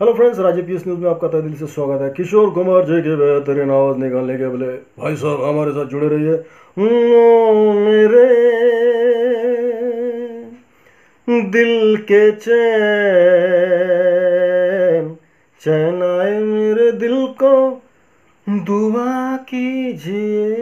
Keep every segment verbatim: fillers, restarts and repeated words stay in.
Hello friends, Rajiv PS news में आपका तहे दिल से स्वागत है। किशोर कुमार जी की बेहतरीन आवाज़ निकालने के लिए भाई साहब हमारे साथ जुड़े रहिए। मेरे दिल के चैन चैन आए मेरे दिल को दुआ कीजिए।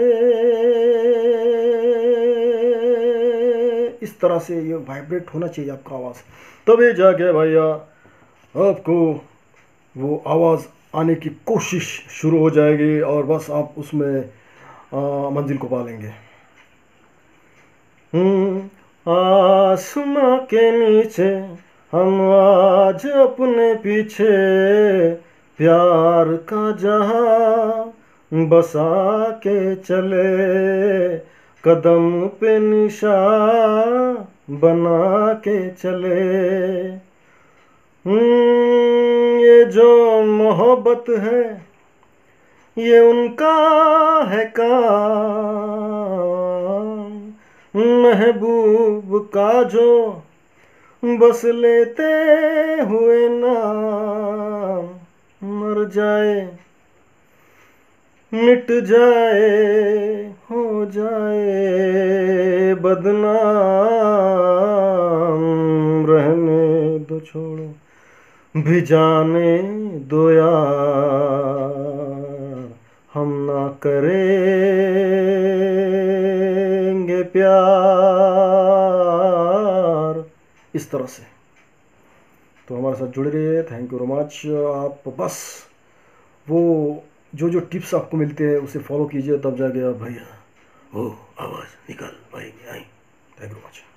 इस तरह से ये वाइब्रेट होना चाहिए आपका आवाज़, तभी जाके भैया आपको वो आवाज़ आने की कोशिश शुरू हो जाएगी और बस आप उसमें आ, मंजिल को पा लेंगे। आसमां के नीचे हम आज अपने पीछे प्यार का जहां बसा के चले, कदम पे निशान बना के चले। ये जो मोहब्बत है ये उनका है काम, महबूब का जो बस लेते हुए नाम मर जाए मिट जाए हो जाए बदनाम, रहने दो छोड़ो भी जाने दो यार, हम ना करेंगे प्यार। इस तरह से तो हमारे साथ जुड़े रहिए। Thank you very much. आप बस वो जो जो टिप्स आपको मिलते हैं उसे फॉलो कीजिए, तब जाके आप भैया वो आवाज़ निकाल पाएंगे। I thank you very much.